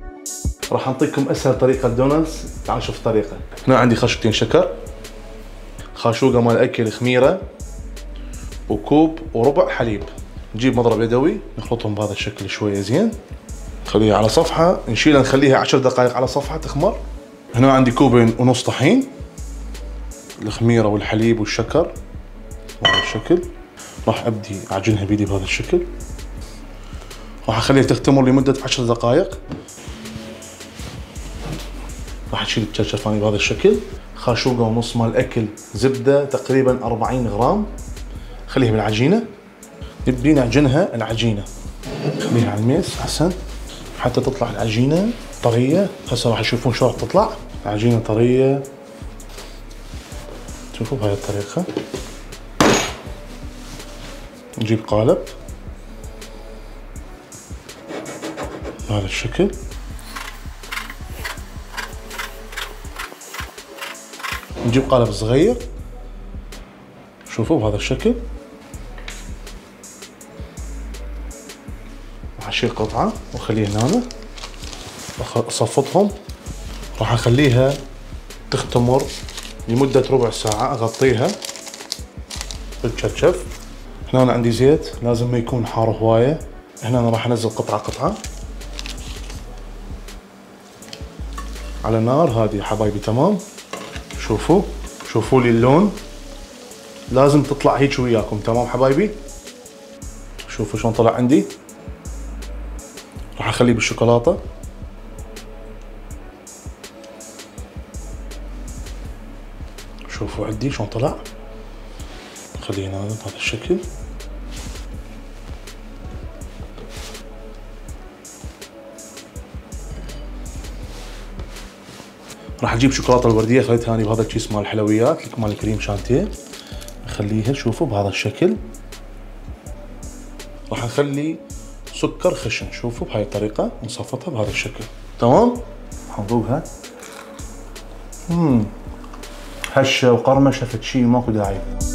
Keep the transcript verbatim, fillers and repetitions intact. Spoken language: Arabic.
راح اعطيكم اسهل طريقه دونتس. تعالوا نشوف الطريقه. هنا عندي خشقتين شكر، خاشوقه مال اكل خميره، وكوب وربع حليب. نجيب مضرب يدوي نخلطهم بهذا الشكل شويه زين، نخليها على صفحه، نشيلها نخليها عشر دقائق على صفحه تخمر. هنا عندي كوبين ونص طحين، الخميره والحليب والشكر بهذا الشكل. راح ابدي اعجنها بيدي بهذا الشكل، راح اخليها تختمر لمده عشر دقائق. راح اشيل الشرشفاني بهذا الشكل، خاشوقه ونص مال اكل، زبده تقريبا أربعين غرام، خليها بالعجينه. نبي نعجنها العجينه، خليها على الميس احسن حتى تطلع العجينه طريه. هسه راح تشوفون شلون راح تطلع العجينه طريه. شوفوا بهاي الطريقه. نجيب قالب بهذا الشكل، نجيب قالب صغير، شوفوا بهذا الشكل. راح اشيل قطعه واخليها هنا، اصفطهم. راح اخليها تختمر لمده ربع ساعه، اغطيها بالشفشف. هنا أنا عندي زيت لازم ما يكون حار هوايه. هنا أنا راح انزل قطعه قطعه على نار هاديه حبايبي. تمام، شوفوا شوفوا لي اللون، لازم تطلع هيك وياكم. تمام حبايبي، شوفوا شلون طلع عندي. راح اخليه بالشوكولاته. شوفوا عندي شلون طلع، خليه هنا بهذا الشكل. راح اجيب شوكولاته الورديه، خليتها اني بهذا الكيس مال الحلويات مال الكريم شانتيه، اخليها شوفوا بهذا الشكل. راح اخلي سكر خشن، شوفوا بهاي الطريقه، نصفطها بهذا الشكل. تمام، حنذوقها. امم هشه وقرمشه فد شي ماكو داعي.